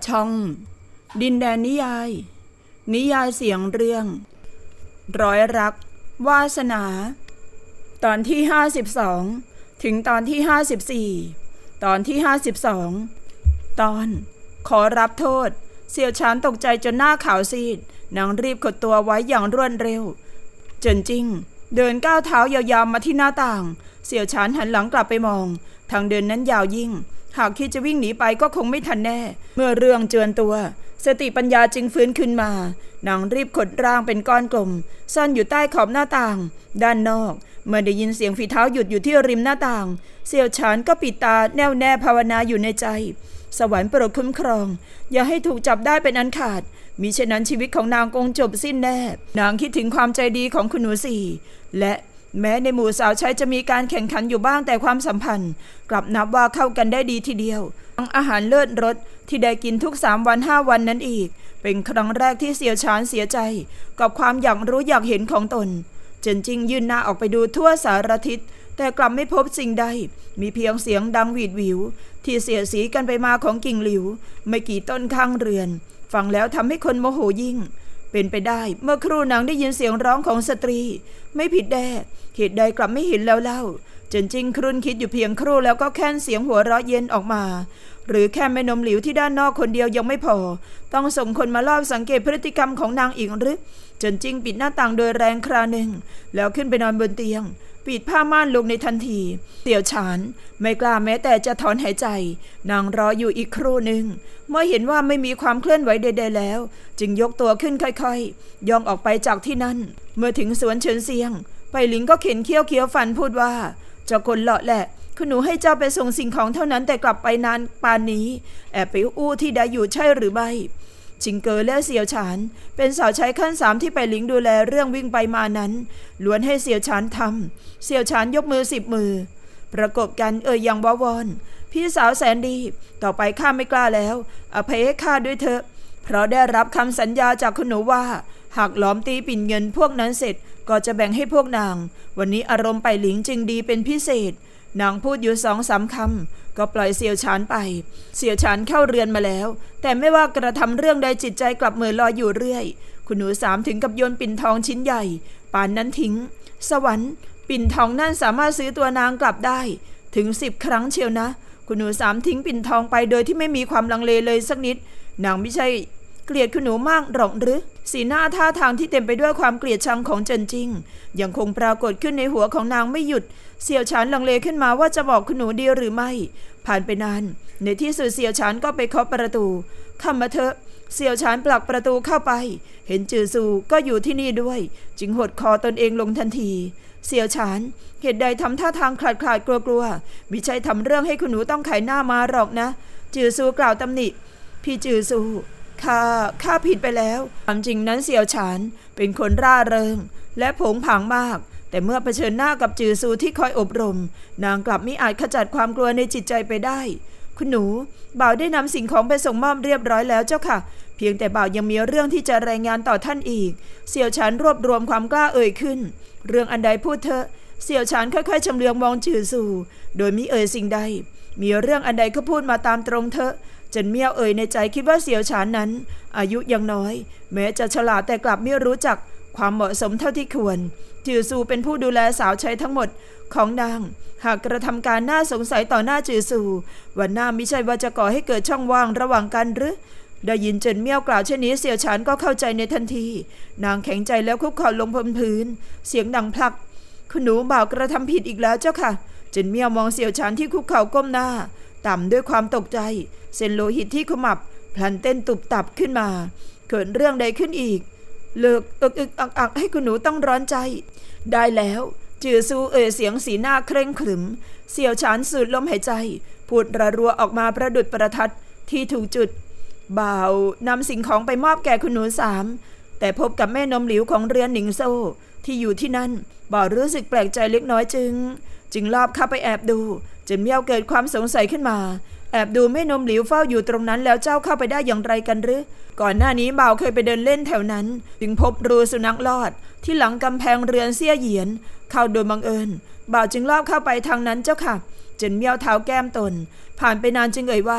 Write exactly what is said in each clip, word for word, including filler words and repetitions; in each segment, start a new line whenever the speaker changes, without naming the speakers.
ช่องดินแดนนิยายนิยายเสียงเรื่องร้อยรักวาสนาตอนที่ห้าสิบสองถึงตอนที่ห้าสิบสี่ตอนที่ห้าสิบสองตอนขอรับโทษเสี่ยวชานตกใจจนหน้าขาวซีดนางรีบกดตัวไว้อย่างรวดเร็วเจินจิ้งเดินก้าวเท้ายาวๆมาที่หน้าต่างเสี่ยวชานหันหลังกลับไปมองทางเดินนั้นยาวยิ่งหากคิดจะวิ่งหนีไปก็คงไม่ทันแน่เมื่อเรื่องเจือนตัวสติปัญญาจึงฟื้นขึ้นมานางรีบขดร่างเป็นก้อนกลมซ่อนอยู่ใต้ขอบหน้าต่างด้านนอกเมื่อได้ยินเสียงฝีเท้าหยุดอยู่ที่ริมหน้าต่างเสี่ยวชานก็ปิดตาแน่วแน่ภาวนาอยู่ในใจสวรรค์โปรดคุ้มครองอย่าให้ถูกจับได้เป็นอันขาดมิฉะนั้นชีวิตของนางคงจบสิ้นแน่นางคิดถึงความใจดีของคุณหนูสี่และแม้ในหมู่สาวใช้จะมีการแข่งขันอยู่บ้างแต่ความสัมพันธ์กลับนับว่าเข้ากันได้ดีทีเดียวอาหารเลิศรสที่ได้กินทุกสามวันห้าวันนั้นอีกเป็นครั้งแรกที่เสี่ยวชานเสียใจกับความอยากรู้อยากเห็นของตนเจินจิ้งยื่นหน้าออกไปดูทั่วสารทิศแต่กลับไม่พบสิ่งใดมีเพียงเสียงดังหวีดหวิวที่เสียสีกันไปมาของกิ่งหลิวไม่กี่ต้นข้างเรือนฟังแล้วทำให้คนโมโหยิ่งเป็นไปได้เมื่อครู่นางได้ยินเสียงร้องของสตรีไม่ผิดแน่เหตุใดกลับไม่เห็นแล้วเล่าเจินจิ้งครุ่นคิดอยู่เพียงครู่แล้วก็แค่นเสียงหัวเราะเย็นออกมาหรือแค่แม่นมหลิวที่ด้านนอกคนเดียวยังไม่พอต้องส่งคนมาลอบสังเกตพฤติกรรมของนางอีกหรือเจินจิ้งปิดหน้าต่างโดยแรงคราหนึ่งแล้วขึ้นไปนอนบนเตียงปิดผ้าม่านลงในทันทีเสี่ยวฉานไม่กล้าแม้แต่จะถอนหายใจนางรออยู่อีกครู่หนึ่งเมื่อเห็นว่าไม่มีความเคลื่อนไหวใดๆแล้วจึงยกตัวขึ้นค่อยๆย่องออกไปจากที่นั่นเมื่อถึงสวนเฉินเซียงไปหลิงก็เข็นเคี้ยวเคี้ยวฟันพูดว่าเจ้าคนเลาะแหละคุณหนูให้เจ้าไปส่งสิ่งของเท่านั้นแต่กลับไปนานปานนี้แอบไปอู้ที่ใดอยู่ใช่หรือไม่จิงเกอและเสี่ยวฉานเป็นสาวใช้ขั้นสามที่ไปหลิงดูแลเรื่องวิ่งไปมานั้นล้วนให้เสี่ยวฉานทำเสี่ยวฉานยกมือสิบมือประกบกันเอ่ยอย่างว้าวอนพี่สาวแสนดีต่อไปข้าไม่กล้าแล้วอภัยให้ข้าด้วยเถอะเพราะได้รับคำสัญญาจากคุณหนูว่าหากหลอมตีปิ่นเงินพวกนั้นเสร็จก็จะแบ่งให้พวกนางวันนี้อารมณ์ไปหลิงจึงดีเป็นพิเศษนางพูดอยู่สองสามคำก็ปล่อยเสี่ยวฉานไปเสี่ยวฉานเข้าเรือนมาแล้วแต่ไม่ว่ากระทำเรื่องใดจิตใจกลับเมื่อลอยอยู่เรื่อยคุณหนูสามถึงกับโยนปิ่นทองชิ้นใหญ่ป่านนั้นทิ้งสวรรค์ปิ่นทองนั่นสามารถซื้อตัวนางกลับได้ถึงสิบครั้งเชียวนะคุณหนูสามทิ้งปิ่นทองไปโดยที่ไม่มีความลังเลเลยสักนิดนางไม่ใช่เกลียดคุณหนูมากหรอกหรือสีหน้าท่าทางที่เต็มไปด้วยความเกลียดชังของเจินจิ้งยังคงปรากฏขึ้นในหัวของนางไม่หยุดเสี่ยวฉานลังเลขึ้นมาว่าจะบอกคุณหนูดีหรือไม่ผ่านไปนานในที่สุดเสี่ยวฉานก็ไปเคาะประตูเข้ามาเถอะเสี่ยวฉานผลักประตูเข้าไปเห็นจือซูก็อยู่ที่นี่ด้วยจึงหดคอตนเองลงทันทีเสี่ยวฉานเหตุใดทำท่าทางขลาดขลาดกลัวกลัวมิใช่ทำเรื่องให้คุณหนูต้องไขหน้ามาหรอกนะจือซูกล่าวตำหนิพี่จือซูข้าข้าผิดไปแล้วความจริงนั้นเสี่ยวฉานเป็นคนร่าเริงและผงผางมากแต่เมื่อเผชิญหน้ากับจือซูที่คอยอบรมนางกลับมิอาจขจัดความกลัวในจิตใจไปได้คุณหนูบ่าวได้นำสิ่งของไปส่งมอบเรียบร้อยแล้วเจ้าค่ะเพียงแต่บ่าวยังมีเรื่องที่จะรายงานต่อท่านอีกเสี่ยวฉานรวบรวมความกล้าเอ่ยขึ้นเรื่องอันใดพูดเถอะเสี่ยวฉานค่อยๆชำเลืองมองจือซูโดยมิเอ่ยสิ่งใดมีเรื่องอันใดก็พูดมาตามตรงเถอะจนเมียวเอ่ยในใจคิดว่าเสี่ยวฉานนั้นอายุยังน้อยแม้จะฉลาดแต่กลับไม่รู้จักความเหมาะสมเท่าที่ควรจือซูเป็นผู้ดูแลสาวใช้ทั้งหมดของนางหากกระทำการน่าสงสัยต่อหน้าจือซูวันหน้ามิใช่ว่าจะก่อให้เกิดช่องว่างระหว่างกันหรือได้ยินเจินเมียวกล่าวเช่นนี้เสี่ยวฉานก็เข้าใจในทันทีนางแข็งใจแล้วคุกเข่าลงบนพื้นเสียงดังพลักคุณหนูบ่าวกระทำผิดอีกแล้วเจ้าค่ะเจินเมียวมองเสี่ยวฉานที่คุกเข่าก้มหน้าต่ำด้วยความตกใจเส้นโลหิตที่ขมับพลันเต้นตุบตับขึ้นมาเกิดเรื่องใดขึ้นอีกเลิกอึกอึกอักอักให้คุณหนูต้องร้อนใจได้แล้วจือซูเอ่ยเสียงสีหน้าเคร่งขรึมเสี่ยวฉานสูดลมหายใจพูดระรัวออกมาประดุจประทัดที่ถูกจุดบ่าวนำสิ่งของไปมอบแก่คุณหนูสามแต่พบกับแม่นมหลิวของเรือนหนิงโซ่ที่อยู่ที่นั่นบ่าวรู้สึกแปลกใจเล็กน้อยจึงจึงลอบเข้าไปแอบดูจนเมียวเกิดความสงสัยขึ้นมาแอบดูแม่นมหลิวเฝ้าอยู่ตรงนั้นแล้วเจ้าเข้าไปได้อย่างไรกันหรือก่อนหน้านี้บ่าวเคยไปเดินเล่นแถวนั้นจึงพบรูสุนัขลอดที่หลังกำแพงเรือนเสี่ยเหยียนเข้าโดยบังเอิญบ่าวจึงลอบเข้าไปทางนั้นเจ้าค่ะจนเมียวเท้าแก้มตนผ่านไปนานจึงเอ่ยว่า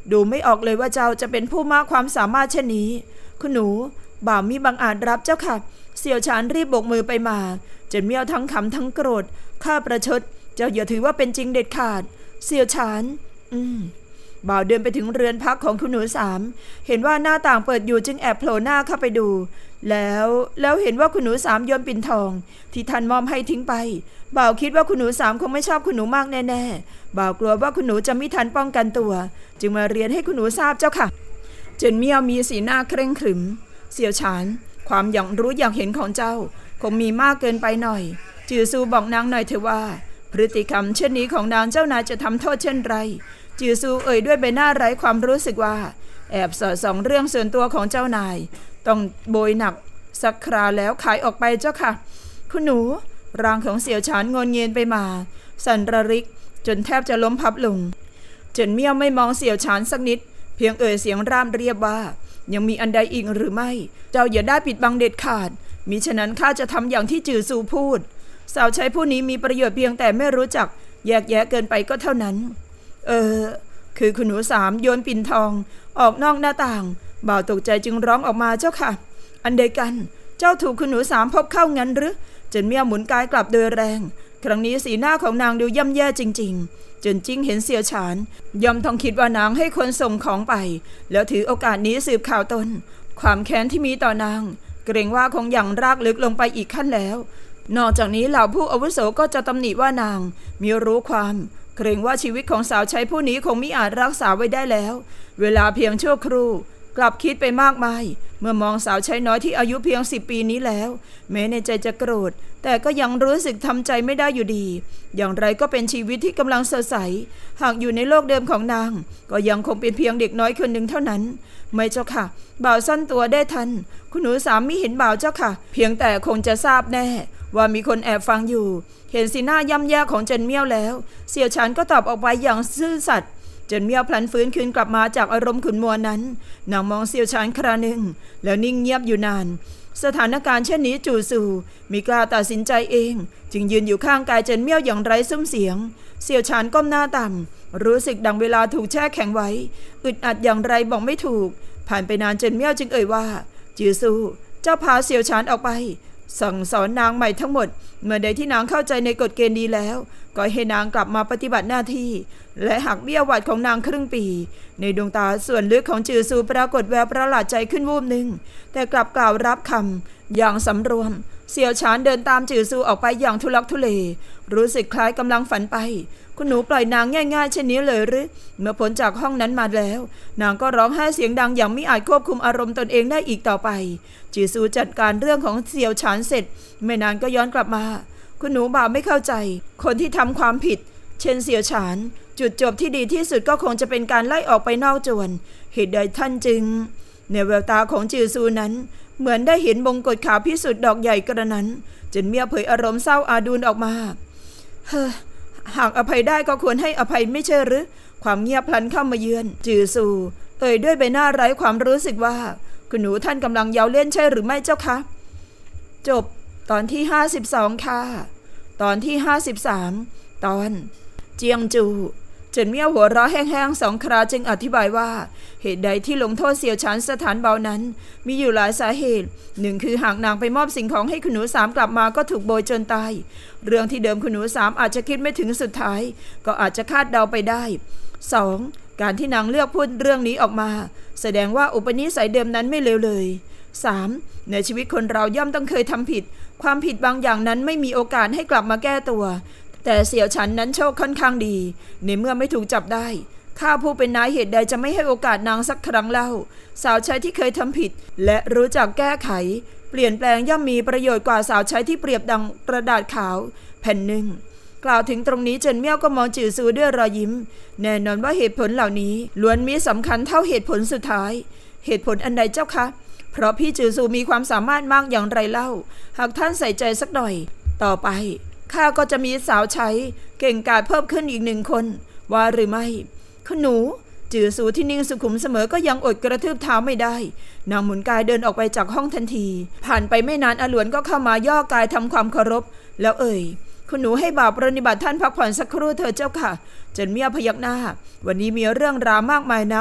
ดูไม่ออกเลยว่าเจ้าจะเป็นผู้มากความสามารถเช่นนี้คุณหนูบ่าวมิบังอาจรับเจ้าค่ะเสี่ยวฉานรีบโบกมือไปมาเจินเมี่ยวทั้งขำทั้งโกรธข้าประชดเจ้าอย่าถือว่าเป็นจริงเด็ดขาดเสี่ยวฉานอืมบ่าวเดินไปถึงเรือนพักของคุณหนูสามเห็นว่าหน้าต่างเปิดอยู่จึงแอบโผล่หน้าเข้าไปดูแล้วแล้วเห็นว่าคุณหนูสามโยนปิ่นทองที่ท่านมอบให้ทิ้งไปบ่าวคิดว่าคุณหนูสามคงไม่ชอบคุณหนูมากแน่ๆบ่าวกลัวว่าคุณหนูจะไม่ทันป้องกันตัวจึงมาเรียนให้คุณหนูทราบเจ้าค่ะเจินเมี่ยวมีสีหน้าเคร่งขรึมเสี่ยวฉานความอย่างรู้อย่างเห็นของเจ้าคงมีมากเกินไปหน่อยจือซูบอกนางหน่อยเถอะว่าพฤติกรรมเช่นนี้ของนางเจ้านายจะทำโทษเช่นไรจือซูเอ่ยด้วยใบหน้าไร้ความรู้สึกว่าแอบสอดส่องเรื่องส่วนตัวของเจ้านายต้องโบยหนักสักคราแล้วขายออกไปเจ้าค่ะคุณหนูร่างของเสี่ยวฉานงนเงียนไปมาสั่นระริกจนแทบจะล้มพับลงเจินเมี่ยวไม่มองเสี่ยวฉานสักนิดเพียงเอ่ยเสียงร่ามเรียบว่ายังมีอันใดอีกหรือไม่เจ้าอย่าได้ปิดบังเด็ดขาดมิฉะนั้นข้าจะทำอย่างที่จือซูพูดสาวใช้ผู้นี้มีประโยชน์เพียงแต่ไม่รู้จักแยกแยะเกินไปก็เท่านั้นเออคือคุณหนูสามโยนปิ่นทองออกนอกหน้าต่างบ่าวตกใจจึงร้องออกมาเจ้าค่ะอันใดกันเจ้าถูกคุณหนูสามพบเข้างั้นหรือเจินเมี่ยวหมุนกายกลับโดยแรงครั้งนี้สีหน้าของนางดูย่ำแย่จริงๆเจินจิ้งเห็นเสี่ยวฉานย่อมต้องคิดว่านางให้คนส่งของไปแล้วถือโอกาสนี้สืบข่าวตนความแค้นที่มีต่อนางเกรงว่าคงอย่างรากลึกลงไปอีกขั้นแล้วนอกจากนี้เหล่าผู้อาวุโสก็จะตำหนิว่านางมีรู้ความเกรงว่าชีวิตของสาวใช้ผู้นี้คงมิอาจรักษาไว้ได้แล้วเวลาเพียงชั่วครู่กลับคิดไปมากมายเมื่อมองสาวใช้น้อยที่อายุเพียงสิบปีนี้แล้วแม้ในใจจะโกรธแต่ก็ยังรู้สึกทำใจไม่ได้อยู่ดีอย่างไรก็เป็นชีวิตที่กำลังสดใสหากอยู่ในโลกเดิมของนางก็ยังคงเป็นเพียงเด็กน้อยคนหนึ่งเท่านั้นไม่เจ้าค่ะบ่าวสั้นตัวได้ทันคุณหนูสามมิเห็นบ่าวเจ้าค่ะเพียงแต่คงจะทราบแน่ว่ามีคนแอบฟังอยู่เห็นสีหน้าย่ำแย่ของเจินเมี่ยวแล้วเสี่ยวฉานก็ตอบออกไปอย่างซื่อสัตย์เจินเมี่ยวพลันฟื้นคืนกลับมาจากอารมณ์ขุ่นมัวนั้นนางมองเสี่ยวฉานคราหนึ่งแล้วนิ่งเงียบอยู่นานสถานการณ์เช่นนี้จู่สู่มิกล้าตัดสินใจเองจึงยืนอยู่ข้างกายเจินเมี่ยวอย่างไร้ซุ้มเสียงเสี่ยวฉานก้มหน้าต่ำรู้สึกดังเวลาถูกแช่แข็งไว้อึดอัดอย่างไรบอกไม่ถูกผ่านไปนานเจินเมี่ยวจึงเอ่ยว่าจือซูเจ้าพาเสี่ยวฉานออกไปสั่งสอนนางใหม่ทั้งหมดเมื่อใดที่นางเข้าใจในกฎเกณฑ์ดีแล้วก็ให้นางกลับมาปฏิบัติหน้าที่และหักเบี้ยหวัดของนางครึ่งปีในดวงตาส่วนลึกของจือซูปรากฏแววประหลาดใจขึ้นวูบหนึ่งแต่กลับกล่าวรับคำอย่างสำรวมเสี่ยวฉานเดินตามจือซูออกไปอย่างทุลักทุเลรู้สึกคล้ายกำลังฝันไปคุณหนูปล่อยนางง่ายๆเช่นนี้เลยหรือเมื่อพ้นจากห้องนั้นมาแล้วนางก็ร้องไห้เสียงดังอย่างไม่อาจควบคุมอารมณ์ตนเองได้อีกต่อไปจือซูจัดการเรื่องของเสี่ยวฉานเสร็จไม่นานก็ย้อนกลับมาคุณหนูบ่าวไม่เข้าใจคนที่ทำความผิดเช่นเสี่ยวฉานจุดจบที่ดีที่สุดก็คงจะเป็นการไล่ออกไปนอกจวนเหตุใดท่านจึงในแววตาของจือซูนั้นเหมือนได้เห็นมงกุฎขาวพิสุทธิ์ดอกใหญ่กระนั้นจนเมียเผยอารมณ์เศร้าอาดูลออกมาเฮ้อหากอภัยได้ก็ควรให้อภัยไม่ใช่หรือความเงียบพลันเข้ามาเยือนจือซูเอ่ยด้วยใบหน้าไร้ความรู้สึกว่าคุณหนูท่านกำลังเย้าเล่นใช่หรือไม่เจ้าคะจบตอนที่ห้าสิบสองค่ะตอนที่ห้าสิบสามตอนเจียงจูเจินเมี่ยวหัวเราะแห้งๆสองคราจึงอธิบายว่าเหตุใดที่ลงโทษเสี่ยวฉานสถานเบานั้นมีอยู่หลายสาเหตุหนึ่งคือหากนางไปมอบสิ่งของให้คุณหนูสามกลับมาก็ถูกโบยจนตายเรื่องที่เดิมคุณหนูสามอาจจะคิดไม่ถึงสุดท้ายก็อาจจะคาดเดาไปได้สองการที่นางเลือกพูดเรื่องนี้ออกมาแสดงว่าอุปนิสัยเดิมนั้นไม่เลวเลยสามในชีวิตคนเราย่อมต้องเคยทำผิดความผิดบางอย่างนั้นไม่มีโอกาสให้กลับมาแก้ตัวแต่เสี่ยวฉันนั้นโชคค่อนข้างดีในเมื่อไม่ถูกจับได้ข้าผู้เป็นนายเหตุใดจะไม่ให้โอกาสนางสักครั้งเล่าสาวใช้ที่เคยทำผิดและรู้จักแก้ไขเปลี่ยนแปลงย่อมมีประโยชน์กว่าสาวใช้ที่เปรียบดังกระดาษขาวแผ่นหนึ่งกล่าวถึงตรงนี้เจินเมี่ยวก็มองจือซูด้วยรอยยิ้มแน่นอนว่าเหตุผลเหล่านี้ล้วนมีสำคัญเท่าเหตุผลสุดท้ายเหตุผลอันใดเจ้าคะเพราะพี่จือซูมีความสามารถมากอย่างไรเล่าหากท่านใส่ใจสักหน่อยต่อไปข้าก็จะมีสาวใช้เก่งกาจเพิ่มขึ้นอีกหนึ่งคนว่าหรือไม่คุณหนูจือซูที่นิ่งสุขุมเสมอก็ยังอดกระทืบเท้าไม่ได้นางหมุนกายเดินออกไปจากห้องทันทีผ่านไปไม่นานอหลวนก็เข้ามาย่อกายทำความเคารพแล้วเอ่ยคุณหนูให้บ่าวปรนิบัติท่านพักผ่อนสักครู่เถิดเจ้าค่ะเจินเมี่ยวพยักหน้าวันนี้มีเรื่องราวมากมายนัก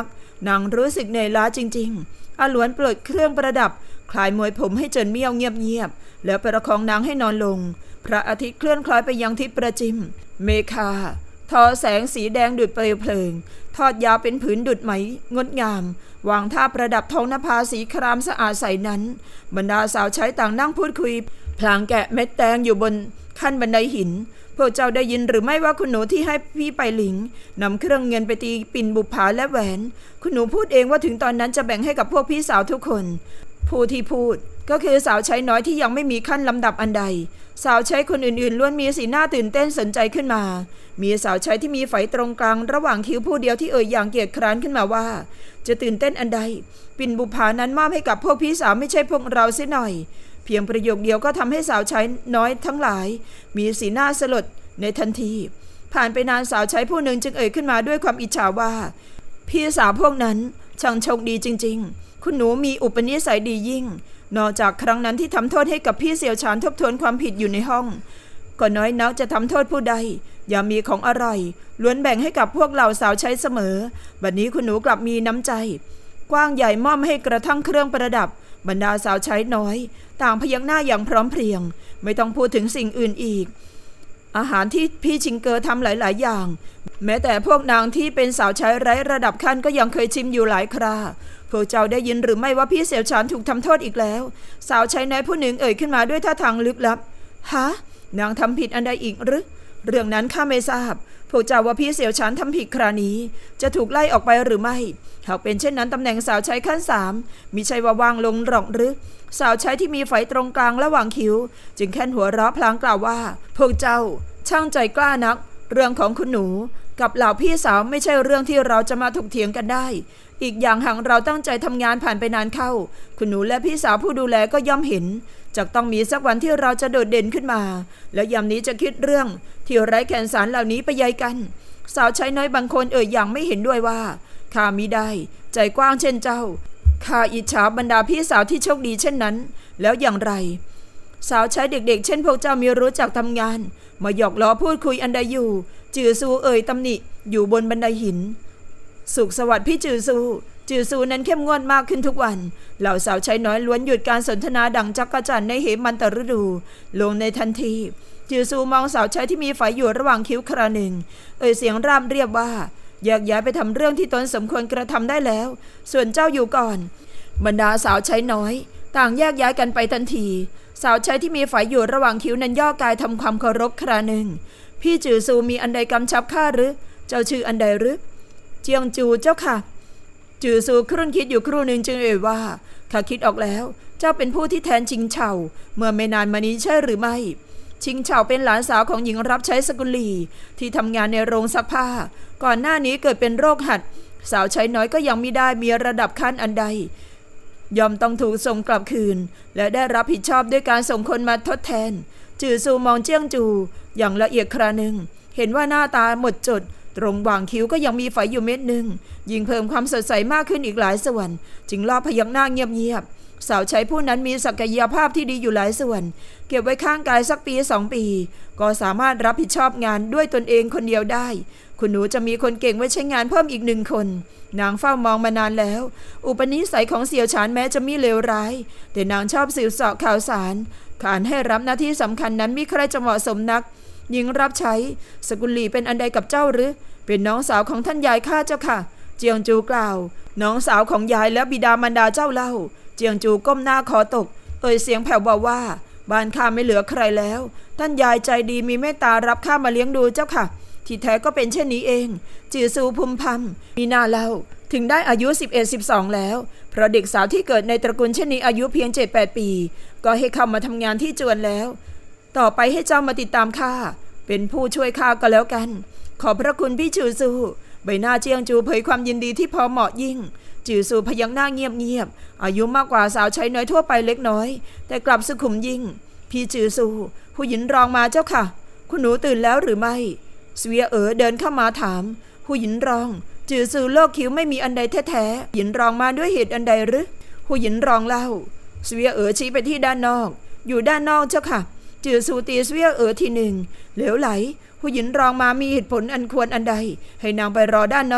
นางรู้สึกเหนื่อยล้าจริงๆอาหลวนปลดเครื่องประดับคลายมวยผมให้เจินเมี่ยวเงียบๆแล้วประคองนางให้นอนลงพระอาทิตย์เคลื่อนคล้อยไปยังทิศประจิมเมฆาทอแสงสีแดงดุจเปลวเพลิงทอดยาวเป็นผืนดุจไหมงดงามวางท่าประดับทองนภาสีครามสะอาดใสนั้นบรรดาสาวใช้ต่างนั่งพูดคุยพลางแกะเม็ดแตงอยู่บนขั้นบันไดหินพวกเจ้าได้ยินหรือไม่ว่าคุณหนูที่ให้พี่ไปหลิงนำเครื่องเงินไปตีปิ่นบุปผาและแหวนคุณหนูพูดเองว่าถึงตอนนั้นจะแบ่งให้กับพวกพี่สาวทุกคนผู้ที่พูดก็คือสาวใช้น้อยที่ยังไม่มีขั้นลำดับอันใดสาวใช้คนอื่นๆล้วนมีสีหน้าตื่นเต้นสนใจขึ้นมามีสาวใช้ที่มีไฝตรงกลางระหว่างคิ้วผู้เดียวที่เอ่ยอย่างเกียจคร้านขึ้นมาว่าจะตื่นเต้นอันใดปิ่นบุปผานั้นมอบให้กับพวกพี่สาวไม่ใช่พวกเราเสียหน่อยเพียงประโยคเดียวก็ทำให้สาวใช้น้อยทั้งหลายมีสีหน้าสลดในทันทีผ่านไปนานสาวใช้ผู้หนึ่งจึงเอ่ยขึ้นมาด้วยความอิจฉาว่าพี่สาวพวกนั้นช่างโชคดีจริงๆคุณหนูมีอุปนิสัยดียิ่งนอกจากครั้งนั้นที่ทำโทษให้กับพี่เสี่ยวฉานทบทวนความผิดอยู่ในห้องก็น้อยนักจะทำโทษผู้ใดอย่ามีของอร่อยล้วนแบ่งให้กับพวกเหล่าสาวใช้เสมอบัดนี้คุณหนูกลับมีน้ำใจกว้างใหญ่มอบให้กระทั่งเครื่องประดับบรรดาสาวใช้น้อยต่างพยักหน้าอย่างพร้อมเพรียงไม่ต้องพูดถึงสิ่งอื่นอีกอาหารที่พี่ชิงเกอทำหลายๆอย่างแม้แต่พวกนางที่เป็นสาวใช้ไร้ระดับขั้นก็ยังเคยชิมอยู่หลายคราพวกเจ้าได้ยินหรือไม่ว่าพี่เสี่ยวฉานถูกทำโทษอีกแล้วสาวใช้น้อยผู้หนึ่งเอ่ยขึ้นมาด้วยท่าทางลึกลับฮะนางทำผิดอันใดอีกหรือเรื่องนั้นข้าไม่ทราบพวกเจ้าว่าพี่เสี่ยวฉานทำผิดครานี้จะถูกไล่ออกไปหรือไม่หากเป็นเช่นนั้นตำแหน่งสาวใช้ขั้นสามมิใช่ว่าว่างลงหรอกหรือสาวใช้ที่มีไฝตรงกลางระหว่างคิ้วจึงแค่นหัวเราะพลางกล่าวว่าพวกเจ้าช่างใจกล้านักเรื่องของคุณหนูกับเหล่าพี่สาวไม่ใช่เรื่องที่เราจะมาถกเถียงกันได้อีกอย่างหากเราตั้งใจทำงานผ่านไปนานเข้าคุณหนูและพี่สาวผู้ดูแลก็ย่อมเห็นจะต้องมีสักวันที่เราจะโดดเด่นขึ้นมาและยามนี้จะคิดเรื่องที่ไร้แก่นสารเหล่านี้ไปยัยกันสาวใช้น้อยบางคนเอ่ยอย่างไม่เห็นด้วยว่าข้ามิได้ใจกว้างเช่นเจ้าข้าอิจฉาบรรดาพี่สาวที่โชคดีเช่นนั้นแล้วอย่างไรสาวใช้เด็กๆเช่นพวกเจ้ามีรู้จักทำงานมาหยอกล้อพูดคุยอันใดอยู่จือซูเอ่ยตำหนิอยู่บนบันไดหินสุขสวัสดิ์พี่จือซูจือซูนั้นเข้มงวดมากขึ้นทุกวันเหล่าสาวใช้น้อยล้วนหยุดการสนทนาดังจักรจั่นในเหมันตฤดูลงในทันทีจือซูมองสาวใช้ที่มีไฝอยู่ระหว่างคิ้วคราหนึ่งเอ่ยเสียงร่ำเรียบว่าแยกย้ายไปทำเรื่องที่ตนสมควรกระทำได้แล้วส่วนเจ้าอยู่ก่อนบรรดาสาวใช้น้อยต่างแยกย้ายกันไปทันทีสาวใช้ที่มีไฝอยู่ระหว่างคิ้วนั้นย่อกายทำความเคารพคราหนึ่งพี่จือซูมีอันใดกำชับข้าหรือเจ้าชื่ออันใดหรือเจียงจูเจ้าค่ะจือซูครุ่นคิดอยู่ครู่หนึ่งจึงเอ่ยว่าข้าคิดออกแล้วเจ้าเป็นผู้ที่แทนชิงเฉาเมื่อไม่นานมานี้ใช่หรือไม่ชิงเฉาเป็นหลานสาวของหญิงรับใช้สกุลีที่ทำงานในโรงซักผ้าก่อนหน้านี้เกิดเป็นโรคหัดสาวใช้น้อยก็ยังไม่ได้มีระดับขั้นอันใดยอมต้องถูกส่งกลับคืนและได้รับผิดชอบด้วยการส่งคนมาทดแทนจือซูมองเจี้ยงจูอย่างละเอียดคราหนึ่งเห็นว่าหน้าตาหมดจดตรงหว่างคิ้วก็ยังมีไฝอยู่เม็ดหนึ่งยิ่งเพิ่มความสดใสมากขึ้นอีกหลายส่วนจึงรอบพยักหน้าเงียบๆสาวใช้ผู้นั้นมีศักยภาพที่ดีอยู่หลายส่วนเก็บไว้ข้างกายสักปีสองปีก็สามารถรับผิดชอบงานด้วยตนเองคนเดียวได้คุณหนูจะมีคนเก่งไว้ใช้งานเพิ่มอีกหนึ่งคนนางเฝ้ามองมานานแล้วอุปนิสัยของเสี่ยวฉานแม้จะมีเลวร้ายแต่นางชอบสืบเสาะข่าวสารขานให้รับหน้าที่สำคัญนั้นมิใครจะเหมาะสมนักหญิงรับใช้สกุลีเป็นอันใดกับเจ้าหรือเป็นน้องสาวของท่านยายข้าเจ้าค่ะเจียงจูกล่าวน้องสาวของยายและบิดามารดาเจ้าเล่าเจียงจูก้มหน้าขอตกเอ่ยเสียงแผ่วเบาว่าบ้านข้าไม่เหลือใครแล้วท่านยายใจดีมีเมตตารับข้ามาเลี้ยงดูเจ้าค่ะที่แท้ก็เป็นเช่นนี้เองจือซูพุมพำมีหน้าเล่าถึงได้อายุ สิบเอ็ด สิบสอง แล้วเพราะเด็กสาวที่เกิดในตระกูลเช่นนี้อายุเพียง เจ็ดแปด ปีก็ให้เข้ามาทำงานที่จวนแล้วต่อไปให้เจ้ามาติดตามข้าเป็นผู้ช่วยข้าก็แล้วกันขอบพระคุณพี่จือซูใบหน้าเจียงจูเผยความยินดีที่พอเหมาะยิ่งจือซูพยักหน้าเงียบๆอายุมากกว่าสาวใช้น้อยทั่วไปเล็กน้อยแต่กลับสุขุมยิ่งพี่จือซูผู้หญิงรองมาเจ้าค่ะคุณหนูตื่นแล้วหรือไม่เสวียเอ๋อเดินเข้ามาถามผู้หญิงรองจือซูโลกคิ้วไม่มีอันใดแท้ๆหญิงรองมาด้วยเหตุอันใดหรือผู้หญิงรองเล่าเสวียเอ๋อชี้ไปที่ด้านนอกอยู่ด้านนอกเจ้าค่ะจือซูตีเสวียเอ๋อทีหนึ่งเหลวไหลผู้หญิงรองมามีเหตุผลอันควรอันใดให้นางไปรอด้านนอก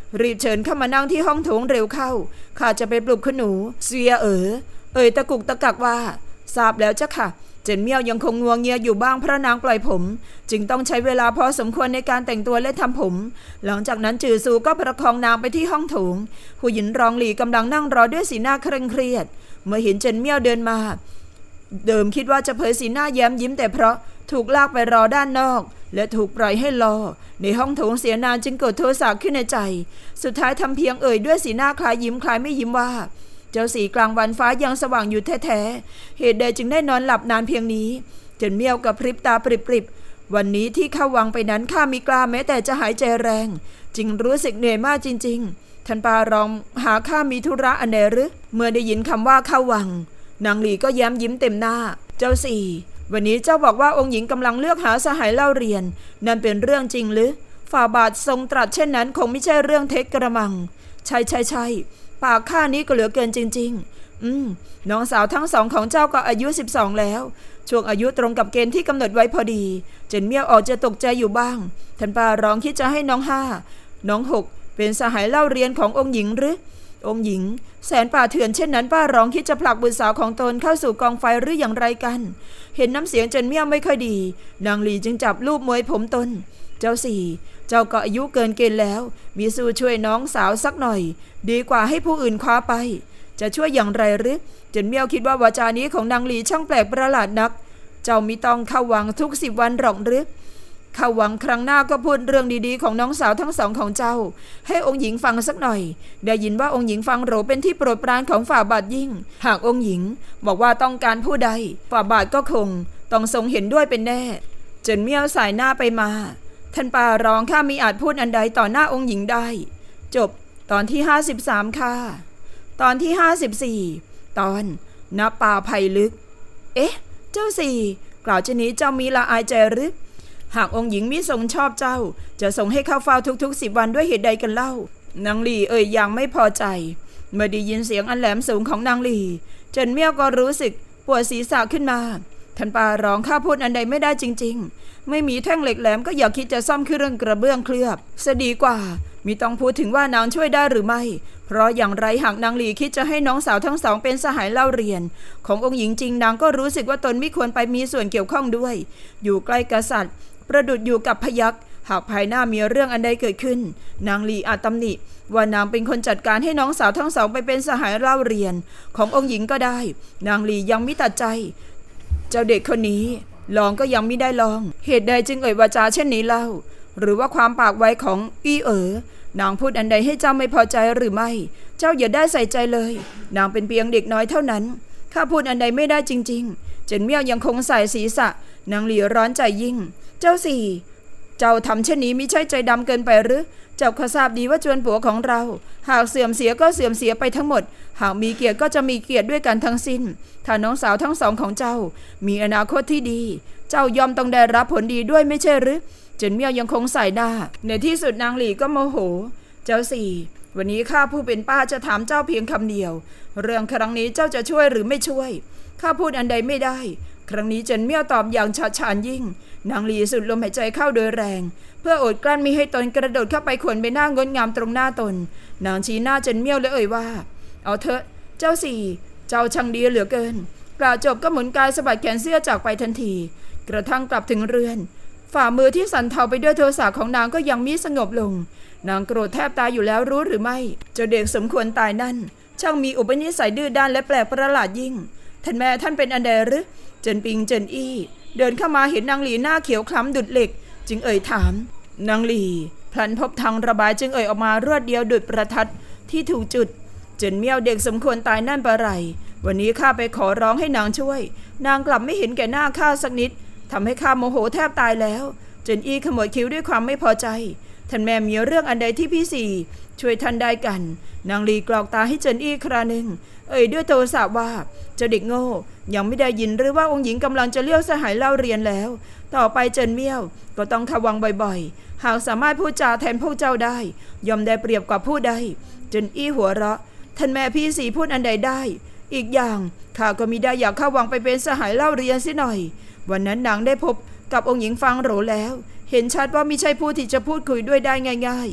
รีบเชิญเข้ามานั่งที่ห้องโถงเร็วเข้าข้าจะไปปลุกคุณหนูเสียเอ๋อเอ่ยตะกุกตะกักว่าทราบแล้วจ้ะค่ะเจนเมียวยังคงงัวเงียอยู่บ้างเพราะนางปล่อยผมจึงต้องใช้เวลาพอสมควรในการแต่งตัวและทำผมหลังจากนั้นจือซูก็ประคองนางไปที่ห้องโถงผู้หญิงรองหลี่กำลังนั่งรอด้วยสีหน้าเคร่งเครียดเมื่อเห็นเจนเมียวเดินมาเดิมคิดว่าจะเผยสีหน้าแย้มยิ้มแต่เพราะถูกลากไปรอด้านนอกและถูกปล่อยให้รอในห้องโถงเสียนานจึงเกิดโทสะขึ้นในใจสุดท้ายทำเพียงเอ่ยด้วยสีหน้าคล้ายยิ้มคล้ายไม่ยิ้มว่าเจ้าสีกลางวันฟ้ายังสว่างอยู่แท้ๆเหตุใดจึงได้นอนหลับนานเพียงนี้เจนเมียวกับพริบตาปริบๆวันนี้ที่เข้าวังไปนั้นข้ามีกล้าแม้แต่จะหายใจแรงจึงรู้สึกเหนื่อยมากจริงๆท่านปารองหาข้ามีธุระอันใดหรือเมื่อได้ยินคำว่าเข้าวังนางหลีก็แย้มยิ้มเต็มหน้าเจ้าสี่วันนี้เจ้าบอกว่าองค์หญิงกำลังเลือกหาสหายเล่าเรียนนั่นเป็นเรื่องจริงหรือฝ่าบาททรงตรัสเช่นนั้นคงไม่ใช่เรื่องเท็จกระมังใช่ใช่ใช่ปากข้านี้ก็เหลือเกินจริงๆอืมน้องสาวทั้งสองของเจ้าก็อายุสิบสองแล้วช่วงอายุตรงกับเกณฑ์ที่กำหนดไว้พอดีเจนเมียวออกจะตกใจอยู่บ้างท่านปารองคิดจะให้น้องห้าน้องหกเป็นสหายเล่าเรียนขององค์หญิงหรือองค์หญิงแสนป่าเถื่อนเช่นนั้นป้ารองคิดจะผลักบุตรสาวของตนเข้าสู่กองไฟหรืออย่างไรกันเห็นน้ำเสียงเจนเมียวไม่ค่อยดีนางหลีจึงจับลูบมวยผมตนเจ้าสี่เจ้าก็อายุเกินเกณฑ์แล้วมีสู้ช่วยน้องสาวสักหน่อยดีกว่าให้ผู้อื่นคว้าไปจะช่วยอย่างไรหรือเจนเมียวคิดว่าวาจานี้ของนางหลีช่างแปลกประหลาดนักเจ้ามิต้องเข้าวังทุกสิบวันหรอกหรือเข้าวังครั้งหน้าก็พูดเรื่องดีๆของน้องสาวทั้งสองของเจ้าให้องค์หญิงฟังสักหน่อยได้ยินว่าองค์หญิงฟังโหรเป็นที่โปรดปรานของฝ่าบาทยิ่งหากองค์หญิงบอกว่าต้องการผู้ใดฝ่าบาทก็คงต้องทรงเห็นด้วยเป็นแน่เจนเมียวสายหน้าไปมาท่านปารองข้ามิอาจพูดอันใดต่อหน้าองค์หญิงได้จบตอนที่ห้าสิบสามค่ะตอนที่ห้าสิบสี่ตอนณป่าไผ่ลึกเอ๊ะเจ้าสี่กล่าวเช่นนี้เจ้ามีละอายใจหรือหากองค์หญิงมิทรงชอบเจ้าจะส่งให้เข้าเฝ้าทุกๆสิบวันด้วยเหตุใดกันเล่านางหลีเอ่ยอย่างไม่พอใจเมื่อได้ยินเสียงอันแหลมสูงของนางหลีเจนเมียวก็รู้สึกปวดศีรษะขึ้นมาท่านปารองข้าพูดอันใดไม่ได้จริงๆไม่มีแท่งเหล็กแหลมก็อย่าคิดจะซ่อมเครื่องกระเบื้องเคลือบซะดีกว่ามิต้องพูดถึงว่านางช่วยได้หรือไม่เพราะอย่างไรหากนางหลีคิดจะให้น้องสาวทั้งสองเป็นสหายเล่าเรียนขององค์หญิงจริงนางก็รู้สึกว่าตนไม่ควรไปมีส่วนเกี่ยวข้องด้วยอยู่ใกล้กษัตริย์ประดุจอยู่กับพยัคฆ์หากภายหน้ามีเรื่องอันใดเกิดขึ้นนางหลีอาจตำหนิว่านางเป็นคนจัดการให้น้องสาวทั้งสองไปเป็นสหายเล่าเรียนขององค์หญิงก็ได้นางหลียังไม่ตัดใจเจ้าเด็กคนนี้ลองก็ยังไม่ได้ลองเหตุใดจึงเอ่ยวาจาเช่นนี้เล่าหรือว่าความปากไว้ของอี้เอ๋อนางพูดอันใดให้เจ้าไม่พอใจหรือไม่เจ้าอย่าได้ใส่ใจเลยนางเป็นเพียงเด็กน้อยเท่านั้นข้าพูดอันใดไม่ได้จริงๆเจนเมียวยังคงใส่ศีรษะนางหลีร้อนใจยิ่งเจ้าสี่เจ้าทำเช่นนี้มิใช่ใจดำเกินไปหรือเจ้าก็ทราบดีว่าจวนผัวของเราหากเสื่อมเสียก็เสื่อมเสียไปทั้งหมดหากมีเกียรติก็จะมีเกียรติด้วยกันทั้งสิ้นถ้าน้องสาวทั้งสองของเจ้ามีอนาคตที่ดีเจ้ายอมต้องได้รับผลดีด้วยไม่ใช่หรือเจนเมียวยังคงใส่หน้าในที่สุดนางหลีก็โมโหเจ้าสี่วันนี้ข้าผู้เป็นป้าจะถามเจ้าเพียงคำเดียวเรื่องครั้งนี้เจ้าจะช่วยหรือไม่ช่วยข้าพูดอันใดไม่ได้ครั้งนี้เจนเมียวตอบอย่างฉาฉานยิ่งนางหลีสุดลมหายใจเข้าโดยแรงเพื่ออดกลั้นมิให้ตนกระโดดเข้าไปขวนใบหน้างดงามตรงหน้าตนนางชี้หน้าเจนเมียวและเอ่ยว่าเอาเถอะเจ้าสี่เจ้าช่างดีเหลือเกินกล่าวจบก็หมุนกายสะบัดแขนเสื้อจากไปทันทีกระทั่งกลับถึงเรือนฝ่ามือที่สั่นเทาไปด้วยโทสะของนางก็ยังมิสงบลงนางโกรธแทบตายอยู่แล้วรู้หรือไม่เจ้าเด็กสมควรตายนั่นช่างมีอุปนิสัยดื้อด้านและแปลกประหลาดยิ่งท่านแม่ท่านเป็นอันใดหรือเจินปิงเจินอี้เดินเข้ามาเห็นนางหลีหน้าเขียวคล้ำดุดเหล็กจึงเอ่ยถามนางหลีพลันพบทางระบายจึงเอ่ยออกมารวดเดียวดุดประทัดที่ถูกจุดเจินเมียวเด็กสมควรตายนั่นปะไรวันนี้ข้าไปขอร้องให้นางช่วยนางกลับไม่เห็นแก่หน้าข้าสักนิดทำให้ข้าโมโหแทบตายแล้วเจินอี้ขมวดคิ้วด้วยความไม่พอใจท่านแม่มีเรื่องอันใดที่พี่สี่ช่วยท่านได้กันนางหลีกรอกตาให้เจินอี้คราหนึ่งเอ่ยด้วยโทสะว่าเจ้าเด็กโง่ยังไม่ได้ยินหรือว่าองค์หญิงกำลังจะเลี้ยวสหายเล่าเรียนแล้วต่อไปเจินเมียวก็ต้องระวังบ่อยๆหากสามารถพูดจาแทนพวกเจ้าได้ยอมได้เปรียบกว่าผู้ใดเจินอี้หัวเราะท่านแม่พี่สี่พูดอันใดได้อีกอย่างข้าก็มิได้อยากเข้าวังไปเป็นสหายเล่าเรียนสิหน่อยวันนั้นนางได้พบกับองค์หญิงฟังโหรแล้วเห็นชัดว่ามิใช่ผู้ที่จะพูดคุยด้วยได้ง่ายๆ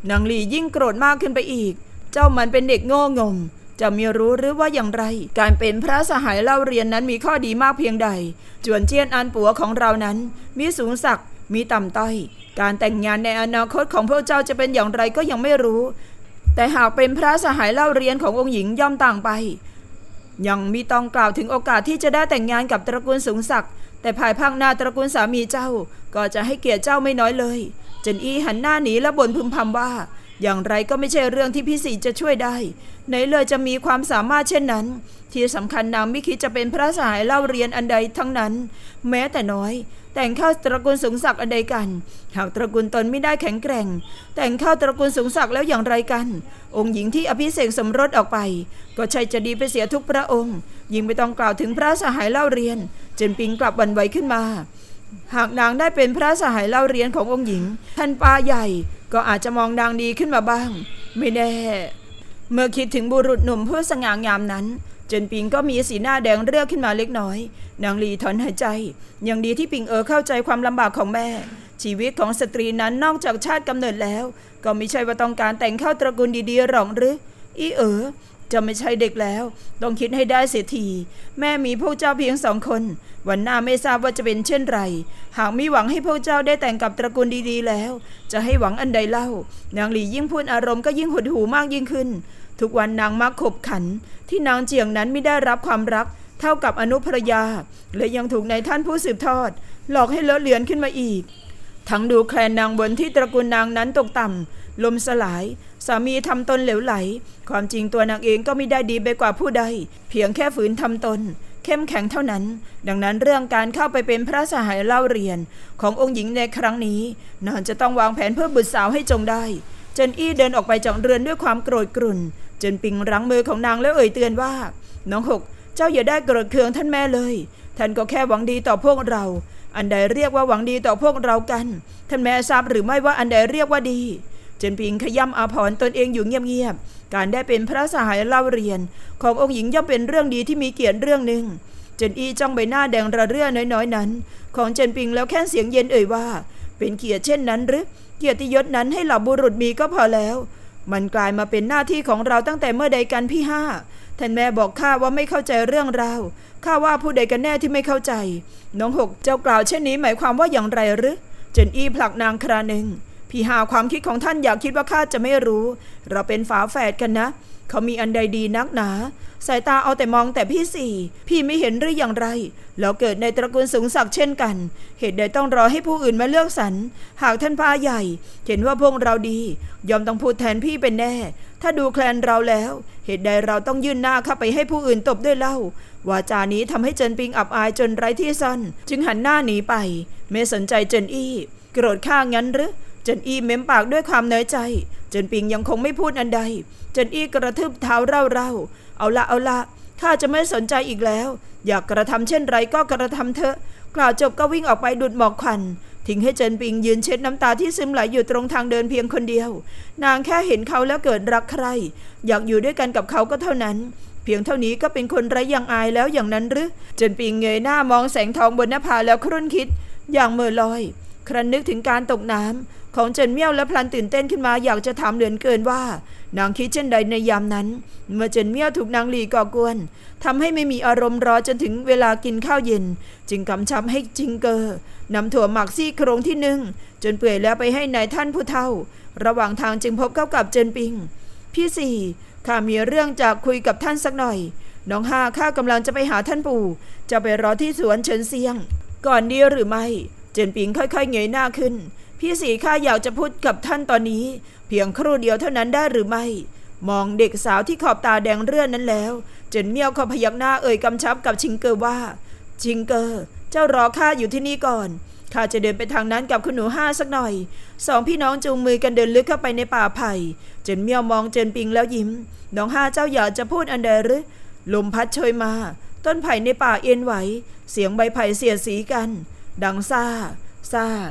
นางหลี่ยิ่งโกรธมากขึ้นไปอีกเจ้ามันเป็นเด็กโง่งมจะไม่รู้หรือว่าอย่างไรการเป็นพระสหายเล่าเรียนนั้นมีข้อดีมากเพียงใดจวนเจี้ยนอันปัวของเรานั้นมีสูงศักดิ์มีต่ำต้อยการแต่งงานในอนาคตของพวกเจ้าจะเป็นอย่างไรก็ยังไม่รู้แต่หากเป็นพระสหายเล่าเรียนขององค์หญิงย่อมต่างไปยังมีต้องกล่าวถึงโอกาสที่จะได้แต่งงานกับตระกูลสูงศักดิ์แต่ภายภาคหน้าตระกูลสามีเจ้าก็จะให้เกียรติเจ้าไม่น้อยเลยเจินอี้หันหน้าหนีและบ่นพึมพำว่าอย่างไรก็ไม่ใช่เรื่องที่พี่สีจะช่วยได้ไหนเลยจะมีความสามารถเช่นนั้นที่สำคัญนางไม่คิดจะเป็นพระสหายเล่าเรียนอันใดทั้งนั้นแม้แต่น้อยแต่งเข้าตระกูลสูงศักดิ์อันใดกันหากตระกูลตนไม่ได้แข็งแกร่งแต่งเข้าตระกูลสูงศักดิ์แล้วอย่างไรกันองค์หญิงที่อภิเษกสมรสออกไปก็ใช่จะดีไปเสียทุกพระองค์ยิ่งไม่ต้องกล่าวถึงพระสหายเล่าเรียนเจินปิงกลับหวั่นไหวขึ้นมาหากนางได้เป็นพระสหายเล่าเรียนขององค์หญิงท่านป้าใหญ่ก็อาจจะมองนางดีขึ้นมาบ้างไม่แน่เมื่อคิดถึงบุรุษหนุ่มผู้สง่างามนั้นเจินปิงก็มีสีหน้าแดงเรือกขึ้นมาเล็กน้อยนางหลีถอนหายใจยังดีที่ปิงเอ๋อเข้าใจความลำบากของแม่ชีวิตของสตรีนั้นนอกจากชาติกำเนิดแล้วก็ไม่ใช่ว่าต้องการแต่งเข้าตระกูลดีๆหรอกหรืออีเอ๋อจะไม่ใช่เด็กแล้วต้องคิดให้ได้เสียทีแม่มีพวกเจ้าเพียงสองคนวันหน้าไม่ทราบว่าจะเป็นเช่นไรหากมิหวังให้พวกเจ้าได้แต่งกับตระกูลดีๆแล้วจะให้หวังอันใดเล่านางหลียิ่งพูดอารมณ์ก็ยิ่งหดหู่มากยิ่งขึ้นทุกวันนางมักขบขันที่นางเจียงนั้นไม่ได้รับความรักเท่ากับอนุภรยาและยังถูกนายท่านผู้สืบทอดหลอกให้เลอะเลือนขึ้นมาอีกทั้งดูแคลนนางบนที่ตระกูลนางนั้นตกต่ำลมสลายสามีทำตนเหลวไหลความจริงตัวนางเองก็ไม่ได้ดีไปกว่าผู้ใดเพียงแค่ฝืนทำตนเข้มแข็งเท่านั้นดังนั้นเรื่องการเข้าไปเป็นพระสหายเล่าเรียนขององค์หญิงในครั้งนี้นางจะต้องวางแผนเพื่อบุตรสาวให้จงได้เจินอี้เดินออกไปจากเรือนด้วยความโกรธกรุ่นเจินปิงรั้งมือของนางแล้วเอ่ยเตือนว่าน้องหกเจ้าอย่าได้โกรธเคืองท่านแม่เลยท่านก็แค่หวังดีต่อพวกเราอันใดเรียกว่าหวังดีต่อพวกเรากันท่านแม่ทราบหรือไม่ว่าอันใดเรียกว่าดีเจินปิงขย้ำอาภรณ์ตนเองอยู่เงียบๆการได้เป็นพระสหายเล่าเรียนขององค์หญิงย่อมเป็นเรื่องดีที่มีเกียรติเรื่องหนึ่งเจินอี้จ้องใบหน้าแดงระเรื่อน้อยๆนั้นของเจินปิงแล้วแค่เสียงเย็นเอ่ยว่าเป็นเกียรติเช่นนั้นหรือเกียรติยศนั้นให้เหล่าบุรุษมีก็พอแล้วมันกลายมาเป็นหน้าที่ของเราตั้งแต่เมื่อใดกันพี่ห้าท่านแม่บอกข้าว่าไม่เข้าใจเรื่องราวข้าว่าผู้ใดกันแน่ที่ไม่เข้าใจน้องหกเจ้ากล่าวเช่นนี้หมายความว่าอย่างไรหรือเจินอี้ผลักนางคราหนึ่งพี่ห้าความคิดของท่านอยากคิดว่าข้าจะไม่รู้เราเป็นฝาแฝดกันนะเขามีอันใดดีนักหนาสายตาเอาแต่มองแต่พี่สี่พี่ไม่เห็นหรืออย่างไรแล้วเกิดในตระกูลสูงศักดิ์เช่นกันเหตุใดต้องรอให้ผู้อื่นมาเลือกสรรหากท่านพาใหญ่เห็นว่าพวกเราดียอมต้องพูดแทนพี่เป็นแน่ถ้าดูแคลนเราแล้วเหตุใดเราต้องยื่นหน้าเข้าไปให้ผู้อื่นตบด้วยเล่าวาจานี้ทำให้เจินปิงอับอายจนไร้ที่ซ่อนจึงหันหน้าหนีไปไม่สนใจเจินอี้โกรธข้างั้นหรือเจินอี้เม้มปากด้วยความน้อยใจเจินปิงยังคงไม่พูดอันใดเจินอี้กระทืบเท้าเร่าๆเอาละเอาละข้าจะไม่สนใจอีกแล้วอยากกระทำเช่นไรก็กระทำเถอะกล่าวจบก็วิ่งออกไปดุดหมอกควันทิ้งให้เจินปิงยืนเช็ดน้ำตาที่ซึมไหลอยู่ตรงทางเดินเพียงคนเดียวนางแค่เห็นเขาแล้วเกิดรักใครอยากอยู่ด้วยกันกับเขาก็เท่านั้นเพียงเท่านี้ก็เป็นคนไร้ยังอายแล้วอย่างนั้นหรือเจินปิงเงยหน้ามองแสงทองบนหน้าผาแล้วครุ่นคิดอย่างเมื่อลอยครั้นนึกถึงการตกน้ำของเจินเมี่ยวและพลันตื่นเต้นขึ้นมาอยากจะถามเหลือเกินว่านางคิดเช่นใดในยามนั้นเมื่อเจินเมี่ยวถูกนางหลีก่อกวนทำให้ไม่มีอารมณ์รอจนถึงเวลากินข้าวเย็นจึงกำชับให้จิงเกอนำถั่วหมักซี่โครงที่นึ่งจนเปื่อยแล้วไปให้นายท่านผู้เฒ่าระหว่างทางจึงพบเข้ากับเจินปิงพี่สี่ข้ามีเรื่องจะคุยกับท่านสักหน่อยน้องห้าข้ากำลังจะไปหาท่านปู่จะไปรอที่สวนเฉินเซียงก่อนดีหรือไม่เจินปิงค่อยๆเงยหน้าขึ้นพี่สี่ข้าอยากจะพูดกับท่านตอนนี้เพียงครู่เดียวเท่านั้นได้หรือไม่มองเด็กสาวที่ขอบตาแดงเรื่อนนั้นแล้วเจินเมี่ยวเขาพยักหน้าเอ่ยกำชับกับชิงเกอว่าชิงเกอเจ้ารอข้าอยู่ที่นี่ก่อนข้าจะเดินไปทางนั้นกับคุณหนูห้าสักหน่อยสองพี่น้องจูงมือกันเดินลึกเข้าไปในป่าไผ่เจินเมี่ยวมองเจินปิงแล้วยิ้มน้องห้าเจ้าอยากจะพูดอันใดหรือลมพัดโชยมาต้นไผ่ในป่าเอ็นไหวเสียงใบไผ่เสียดสีกันดังซ่าซ่า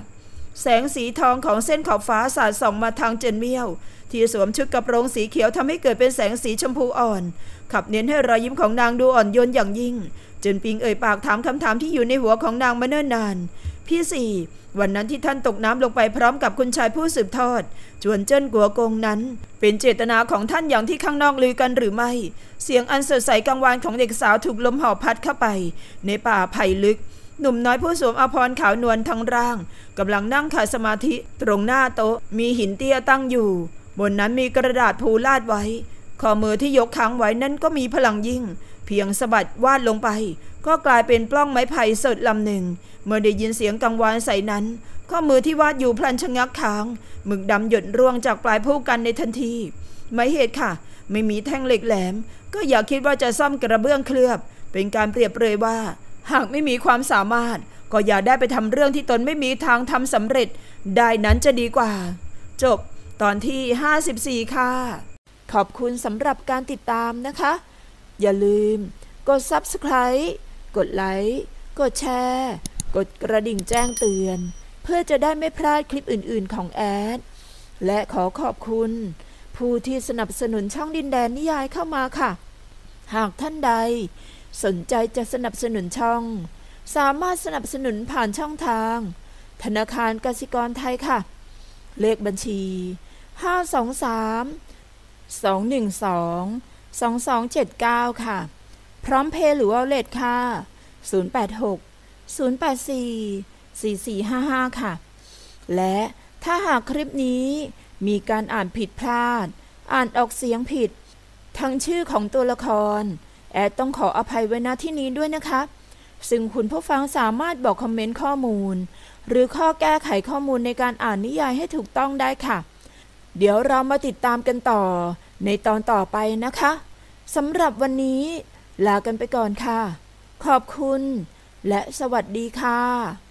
แสงสีทองของเส้นขอบฟ้าสาดส่องมาทางเจนเมียวที่สวมชุดกระโปรงสีเขียวทำให้เกิดเป็นแสงสีชมพูอ่อนขับเน้นให้รอยยิ้มของนางดูอ่อนโยนอย่างยิ่งเจินปิงเอ่ยปากถามคำถามที่อยู่ในหัวของนางมาเนิ่นนานพี่สี่วันนั้นที่ท่านตกน้ำลงไปพร้อมกับคุณชายผู้สืบทอดจวนเจิ้นกัวกงนั้นเป็นเจตนาของท่านอย่างที่ข้างนอกลือกันหรือไม่เสียงอันสดใสกังวานของเด็กสาวถูกลมหอบพัดเข้าไปในป่าไผ่ลึกหนุ่มน้อยผู้สวมอภรณ์ขาวนวลทั้งร่างกำลังนั่งขัดสมาธิตรงหน้าโต๊ะมีหินเตี้ยตั้งอยู่บนนั้นมีกระดาษพูลาดไว้ข้อมือที่ยกค้างไว้นั่นก็มีพลังยิ่งเพียงสะบัดวาดลงไปก็กลายเป็นปล้องไม้ไผ่สดลำหนึ่งเมื่อได้ยินเสียงกังวานใส่นั้นข้อมือที่วาดอยู่พลันชะงักค้างหมึกดำหยดร่วงจากปลายผู้กันในทันทีไม่เหตุค่ะไม่มีแท่งเหล็กแหลมก็อย่าคิดว่าจะซ่อมกระเบื้องเคลือบเป็นการเปรียบเปรยว่าหากไม่มีความสามารถก็อย่าได้ไปทำเรื่องที่ตนไม่มีทางทำสำเร็จได้นั้นจะดีกว่าจบตอนที่ห้าสิบสี่ค่ะขอบคุณสำหรับการติดตามนะคะอย่าลืมกด ซับสไครบ์ กดไลค์กดแชร์กดกระดิ่งแจ้งเตือนเพื่อจะได้ไม่พลาดคลิปอื่นๆของแอดและขอขอบคุณผู้ที่สนับสนุนช่องดินแดนนิยายเข้ามาค่ะหากท่านใดสนใจจะสนับสนุนช่องสามารถสนับสนุนผ่านช่องทางธนาคารกสิกรไทยค่ะเลขบัญชีห้า สอง สาม สอง หนึ่ง สอง สอง สอง เจ็ด เก้าค่ะพร้อมเพย์หรือวอลเล็ตค่ะศูนย์ แปด หก ศูนย์ แปด สี่ สี่ สี่ ห้า ห้าค่ะและถ้าหากคลิปนี้มีการอ่านผิดพลาดอ่านออกเสียงผิดทั้งชื่อของตัวละครแอดต้องขออภัยไว้ณที่นี้ด้วยนะคะซึ่งคุณผู้ฟังสามารถบอกคอมเมนต์ข้อมูลหรือข้อแก้ไขข้อมูลในการอ่านนิยายให้ถูกต้องได้ค่ะเดี๋ยวเรามาติดตามกันต่อในตอนต่อไปนะคะสำหรับวันนี้ลากันไปก่อนค่ะขอบคุณและสวัสดีค่ะ